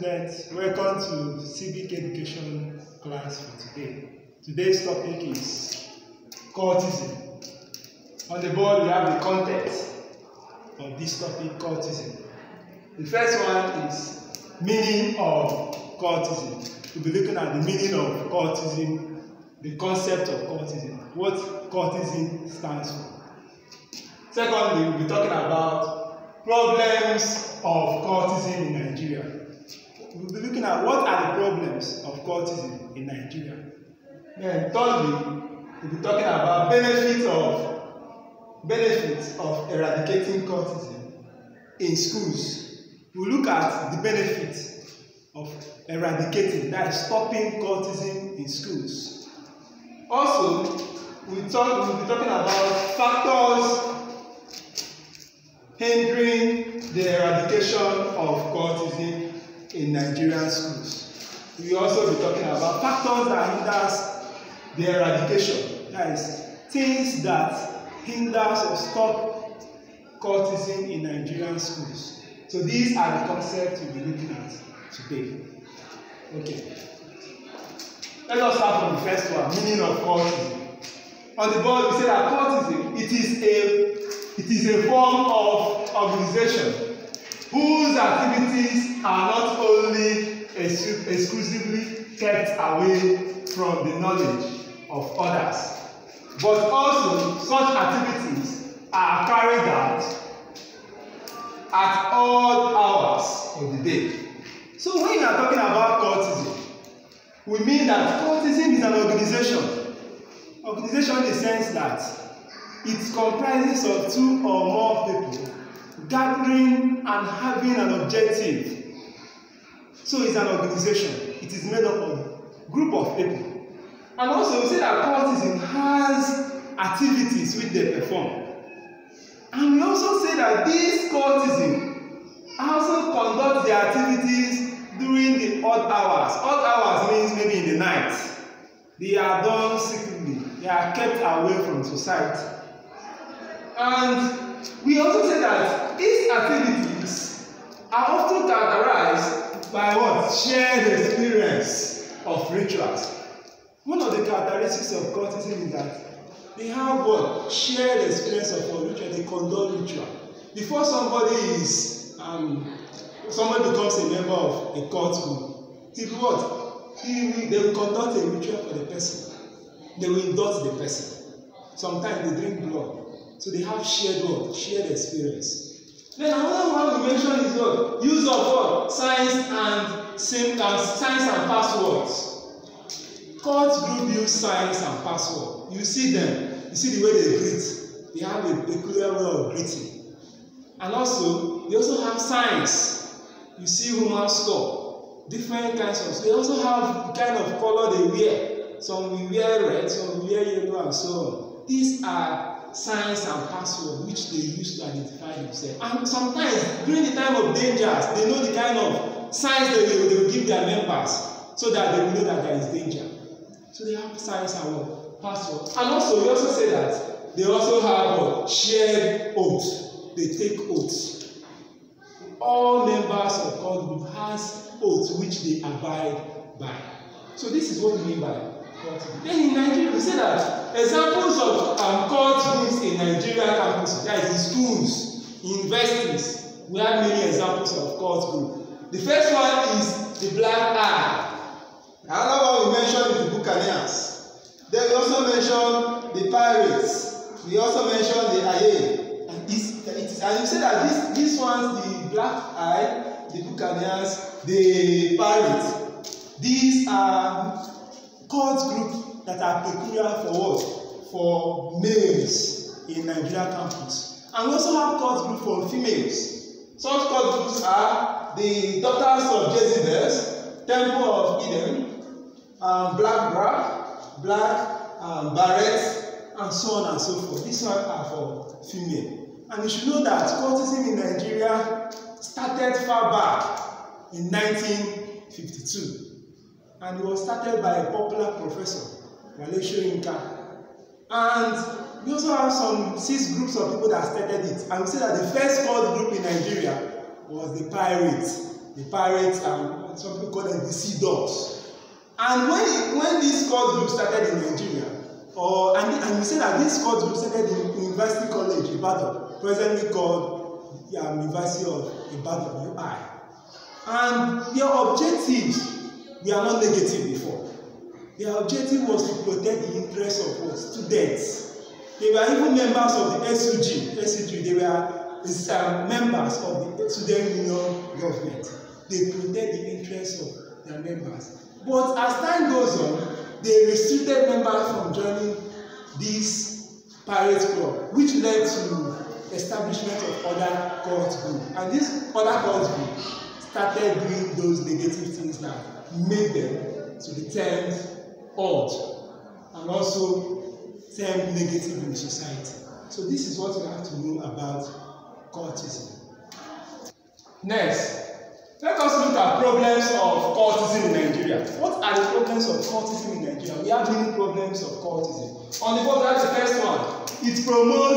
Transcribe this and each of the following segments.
students, welcome to Civic Education class for today. Today's topic is cultism. On the board we have the content of this topic, cultism. The first one is meaning of cultism. We'll be looking at the meaning of cultism, the concept of cultism, what cultism stands for. Secondly, we'll be talking about problems of cultism in Nigeria. We'll be looking at what are the problems of cultism in Nigeria. Then thirdly, we'll be talking about benefits of eradicating cultism in schools. We'll look at the benefits of eradicating, that is stopping cultism in schools. Also, we'll be talking about factors hindering the eradication of cultism in Nigerian schools. We will also be talking about factors that hinders the eradication, that is, things that hinders or stop cultism in Nigerian schools. So these are the concepts we'll be looking at today. Okay. Let us start from the first one, meaning of cultism. On the board, we say that cultism, it is a form of organization whose activities are not only exclusively kept away from the knowledge of others, but also such activities are carried out at all hours of the day. So when you are talking about cultism, we mean that cultism is an organization. Organization in the sense that it comprises of two or more people gathering and having an objective. So it's an organization. It is made up of a group of people. And also we say that cultism has activities which they perform. And we also say that these cultism also conduct their activities during the odd hours. Odd hours means maybe in the night. They are done secretly. They are kept away from society. And we also say that these activities are often characterized by what? Shared experience of rituals. One of the characteristics of cultism is that they have what? Shared experience of a ritual. They conduct ritual. Before somebody becomes a member of a cult group, they will conduct a ritual for the person. They will indulge the person. Sometimes they drink blood. So they have shared experience. Then another one we mentioned is what? Use of what? Signs and passwords. Cult group use signs and passwords. You see them. You see the way they greet. They have a peculiar way of greeting. And also, they also have signs. You see human skull. Different kinds of. They also have the kind of color they wear. Some will wear red, some will wear yellow, and so on. These are signs and passwords which they use to identify themselves. And sometimes during the time of dangers, they know the kind of signs they will give their members so that they will know that there is danger. So they have signs and passwords. And also we also say that they also have shared oaths. They take oaths. All members of cult group has oaths which they abide by. So this is what we mean by cultism. Then in Nigeria, we say that examples of cult groups in Nigerian campuses, that is in schools, universities, we have many examples of cult groups. The first one is the Black Eye. Another one we mentioned is the Buccaneers. Then we also mentioned the Pirates. We also mentioned the Aye. And you say that these ones, the Black Eye, the Buccaneers, the Pirates, these are cult groups that are peculiar for what? For males in Nigeria campus. And we also have cult groups for females. Such cult groups are the Daughters of Jezebel, Temple of Eden, Black Barrett, and so on and so forth. These ones are for female. And you should know that cultism in Nigeria started far back in 1952. And it was started by a popular professor, Wale Soyinka. And we also have some 6 groups of people that started it. And we say that the first cult group in Nigeria was the Pirates. the pirates, and some people call them the sea dogs. And when this cult group started in Nigeria, and we say that this cult group started in University College Ibadan, presently called University of Ibadan UI. And their objectives were not negative before. Their objective was to protect the interests of students. They were even members of the SUG. They were members of the Student Union government. They protect the interests of their members. But as time goes on, they restricted members from joining this pirate club, which led to establishment of other cult groups. And this other cult group started doing those negative things that made them to be termed odd and also termed negative in society. So this is what you have to know about cultism. Next, let us look at problems of cultism in Nigeria. What are the problems of cultism in Nigeria? We have many problems of cultism. On the board, that's the first one. It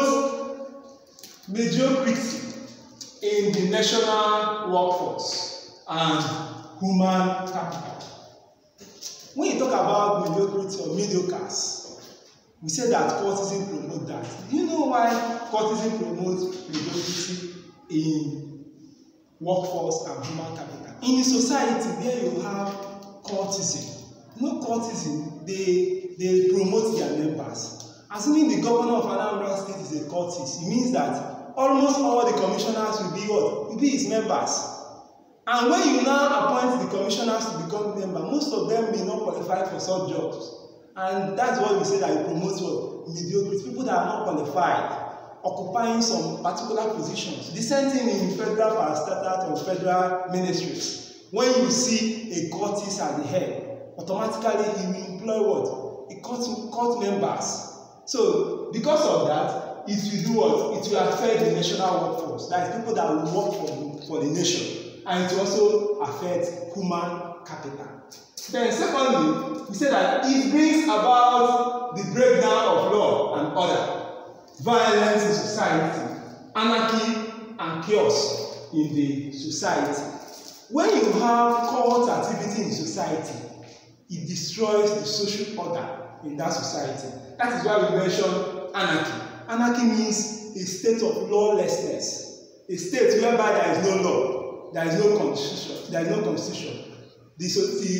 promotes mediocrity in the national workforce and human capital. When you talk about mediocrity or mediocres, we say that cultism promotes that. Do you know why cultism promotes mediocrity in workforce and human capital? In a society where you have cultism, cultism, they promote their members. Assuming the governor of Anambra State is a cultist, it means that almost all the commissioners will be what? Will be his members. And when you now appoint the commissioners to become members, most of them may not qualify for such jobs. And that's why we say that it promotes what? Mediocrity. People that are not qualified, occupying some particular positions. The same thing in federal parastatal or federal ministries. When you see a cultist at the head, automatically he will employ what? A cult members. So because of that, it will do what? It will affect the national workforce. That is people that will work for the nation. And it will also affect human capital. Then secondly, we say that it brings about the breakdown of law and order, violence in society, anarchy and chaos in the society. When you have cult activity in society, it destroys the social order in that society. That is why we mention anarchy. Anarchy means a state of lawlessness, a state whereby there is no law, there is no constitution. The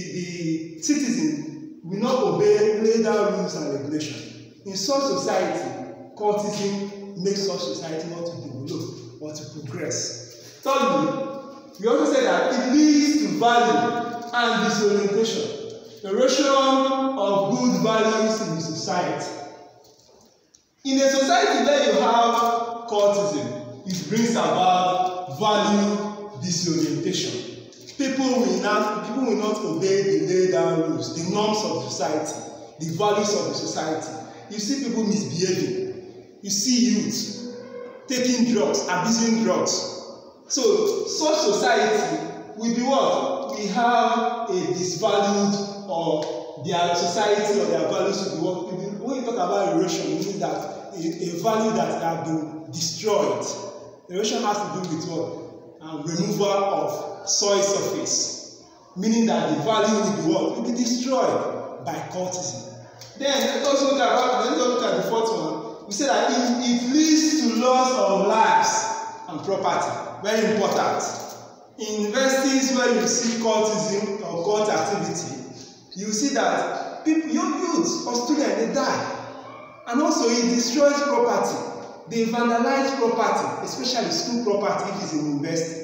citizen will not obey laid down rules and regulations. In such society, cultism makes such society not to develop or to progress. Thirdly, we also say that it leads to value and disorientation, erosion of good values in the society. In a society where you have cultism, it brings about value disorientation. People will not obey the laid down rules, the norms of society, the values of the society. You see people misbehaving. You see youth taking drugs, abusing drugs. So such society will be what? We have a disvalued, or their society or their values will be what? When you talk about erosion, it means that a value that has been destroyed. Erosion has to do with what? Removal of soil surface, meaning that the value will be what? Will be destroyed by cultism. Then let's look at the fourth one. We say that it leads to loss of lives and property. Very important. In universities where you see cultism or cult activity, you see that people, young youths or students, they die. And also it destroys property. They vandalize property, especially school property if it's in university.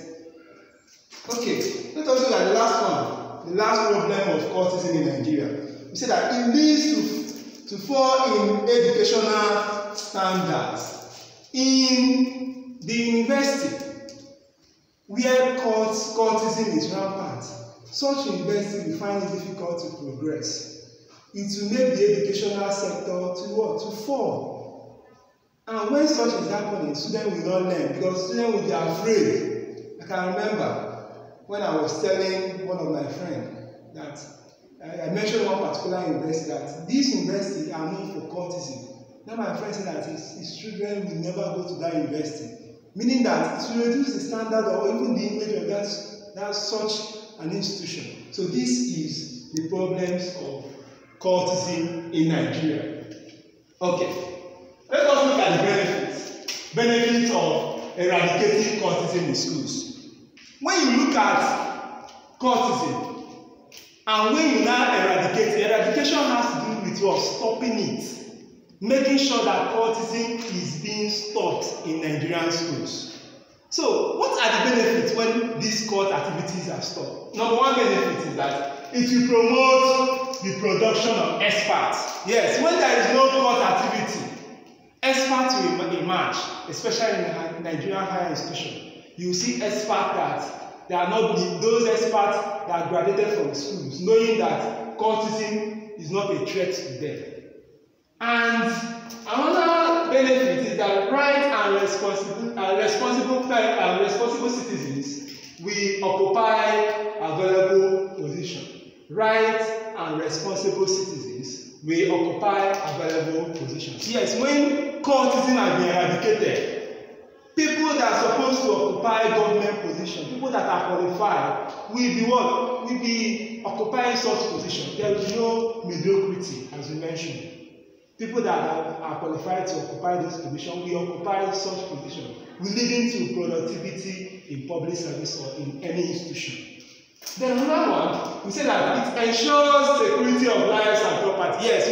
Okay, let us look at the last one. The last problem of cultism in Nigeria. We say that it leads to fall in educational standards. In the university, where cultism is rampant, such university will find it difficult to progress. It will make the educational sector to what? To fall. And when such is happening, students will not learn because students will be afraid. I can remember when I was telling one of my friends that I mentioned one particular university, that this university are known for cultism. Now my friend said that his children will never go to that university, meaning that to reduce the standard or even the image of that That's such an institution. So this is the problems of cultism in Nigeria. Okay, let us look at the benefits. Benefits of eradicating cultism in schools. When you look at cultism and when you now eradicate it, eradication has to do with what? Stopping it. Making sure that cultism is being stopped in Nigerian schools. So, what are the benefits when these cult activities are stopped? Number one benefit is that it will promote the production of experts. Yes, when there is no cult activity, experts will emerge, especially in Nigerian higher institution. You will see experts that they are not those experts that graduated from schools, knowing that cultism is not a threat to them. And another benefit is that right and responsible citizens will occupy available position. Right and responsible citizens will occupy available positions. Yes, when cultism has been eradicated, people that are supposed to occupy government positions, people that are qualified, will be what? Will be occupying such positions. There is no mediocrity, as we mentioned. People that are qualified to occupy those positions will occupy such positions, leading to productivity in public service or in any institution. Then another one, we say that it ensures security of lives and property. Yes,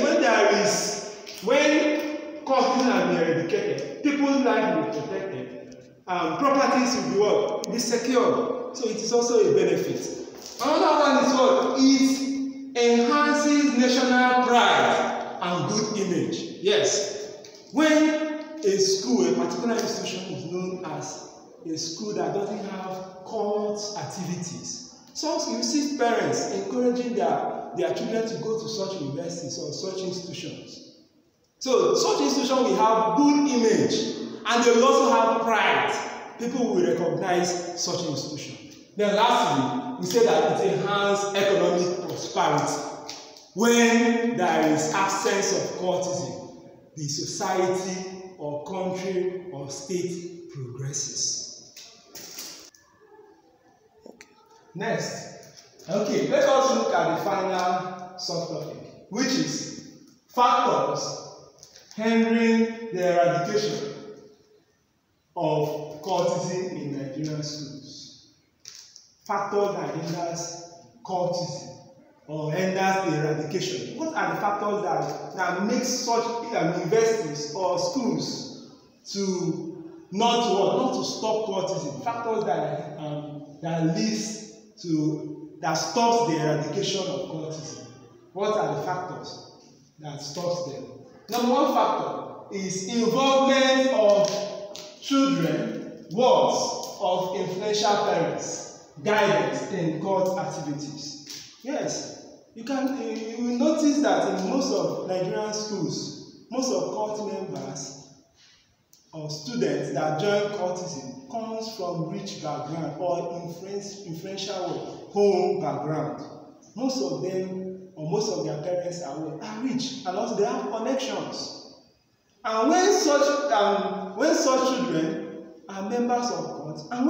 when cultism has been eradicated, people's lives will be protected, properties will be what? Will be secured. So it is also a benefit. Another one is what? It enhances national pride and good image. Yes, when a school, a particular institution is known as a school that doesn't have cult activities, so you see parents encouraging their children to go to such universities or such institutions. So such institutions will have good image and they will also have pride. People will recognize such institutions. Then lastly, we say that it enhances economic prosperity. When there is absence of cultism, the society or country or state progresses. Okay. Next, okay, let us look at the final subtopic, which is factors hindering the eradication of cultism in Nigerian schools. Factors that hinders cultism or hinders the eradication. What are the factors that make such universities or schools to not to stop cultism? Factors that stops the eradication of cultism. What are the factors that stops them? Number one factor is involvement of children, words of influential parents, guidance in cult activities. Yes. You will notice that in most of Nigerian schools, most of cult members or students that join cultism comes from rich background or influential home background. Most of them or most of their parents are rich and also they have connections. And when such children are members of cult, and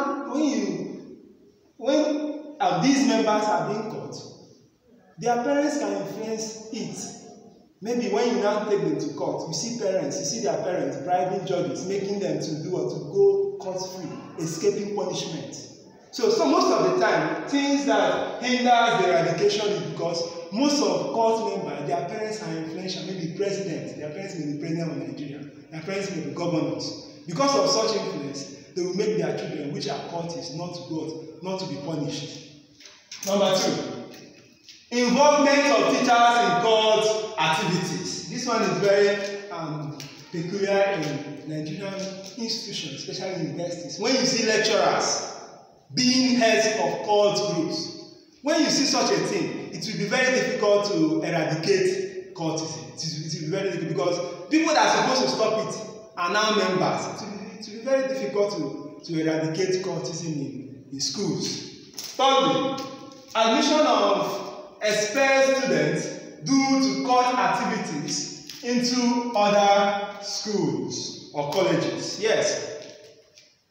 when these members are being caught, their parents can influence it. Maybe when you now take them to court, you see their parents bribing judges, making them to do or to go court-free, escaping punishment. So most of the time, things that hinder the eradication is because most of cult members, their parents are influential, maybe presidents, their parents may be president of Nigeria, their parents may be governors. Because of such influence, they will make their children, which are cultists, not to be punished. Number two, involvement of teachers in cult activities. This one is very peculiar in Nigerian institutions, especially universities. When you see lecturers being heads of cult groups, when you see such a thing, it will be very difficult to eradicate cultism. It will be very difficult because people that are supposed to stop it are now members. It will be very difficult to eradicate cultism in schools. Thirdly, admission of expelled students due to cult activities into other schools or colleges. Yes,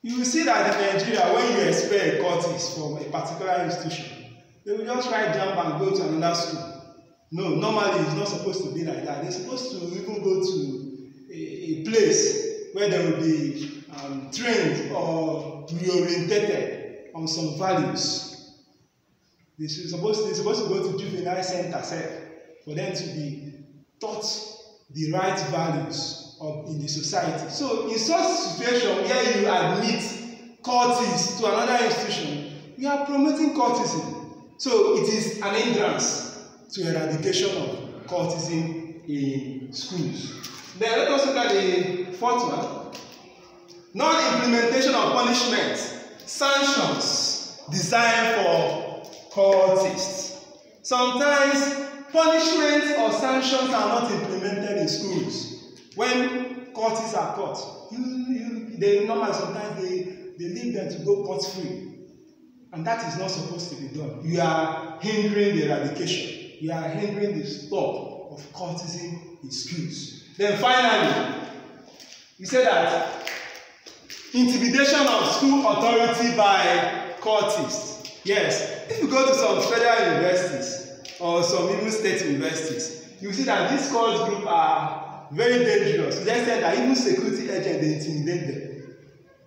You will see that in Nigeria, when you expel a cultist from a particular institution, they will just try jump and go to another school. No, normally it's not supposed to be like that. They're supposed to even go to a place where they will be trained or reorientated on some values. They're supposed to go to juvenile center for them to be taught the right values in the society. So in such situation where you admit cultists to another institution, you are promoting cultism. So it is an hindrance to eradication of cultism in schools. Then let us look at the fourth one. Non-implementation of punishment, sanctions designed for cultists. Sometimes punishments or sanctions are not implemented in schools. When cultists are caught, they normally sometimes they leave them to go cut-free, and that is not supposed to be done. You are hindering the eradication. You are hindering the stop of cultism in schools. Then finally, we say that intimidation of school authority by cultists. Yes, if you go to some federal universities or some even state universities, you see that these cult groups are very dangerous. Let's say that even security agents, they intimidate them.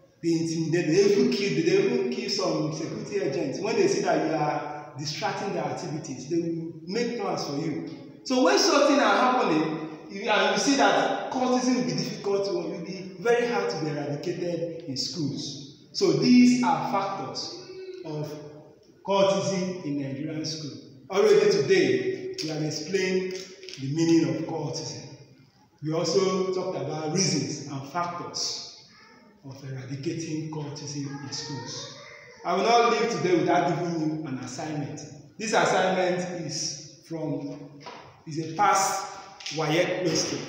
They even kill some security agents. When they see that you are distracting their activities, they will make plans for you. So when something are happening, and you see that cultism will be difficult, it will be very hard to be eradicated in schools. So these are factors of cultism in Nigerian school. Already today, we have explained the meaning of cultism. We also talked about reasons and factors of eradicating cultism in schools. I will not leave today without giving you an assignment. This assignment is a past WAEC question,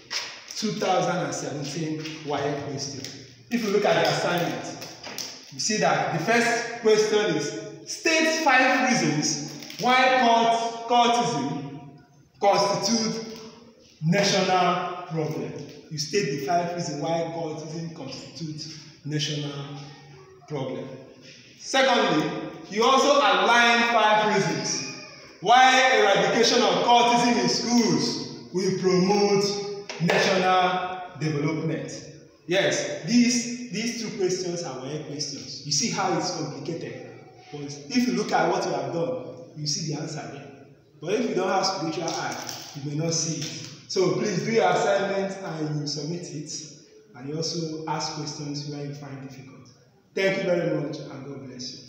2017 WAEC question. If you look at the assignment, you see that the first question is state 5 reasons why cultism constitutes national problem. You state the 5 reasons why cultism constitutes national problem. Secondly, you also outline 5 reasons why eradication of cultism in schools will promote national development. Yes, these 2 questions are WAEC questions. You see how it's complicated. But if you look at what you have done, you see the answer there. But if you don't have spiritual eye, you may not see it. So please do your assignment and you submit it, and you also ask questions where you find difficult. Thank you very much, and God bless you.